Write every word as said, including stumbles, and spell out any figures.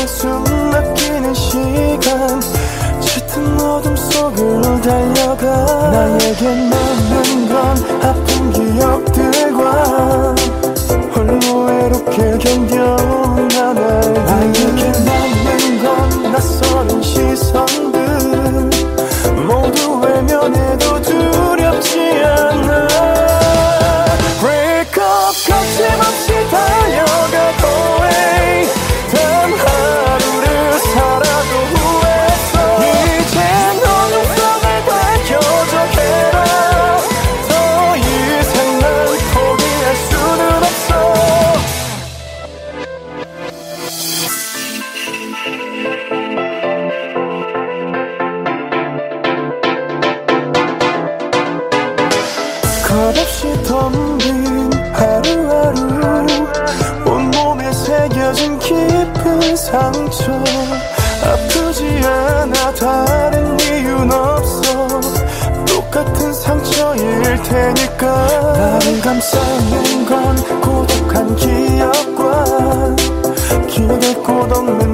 한숨 아끼는 시간 짙은 어둠 속으로 달려가 나에게 남는 건 아픈 기억들과 홀로 외롭게 견뎌온 나날들 나에게 남는 건 낯설은 시선들 모두 외면해도 두렵지 않아 Break up 거침없이 달려가고 away 단 하루를 살아도 후회했어 이젠 어둠 속을 밝혀줘 해라 더 이상 난 포기할 수는 없어 컷없이 덤빈 하루하루 온몸에 새겨진 깊은 상처 아프지 않아 다른 이유는 없어 똑같은 상처일 테니까 나를 감싸는 건 고독한 기억과 기댈 곳 없는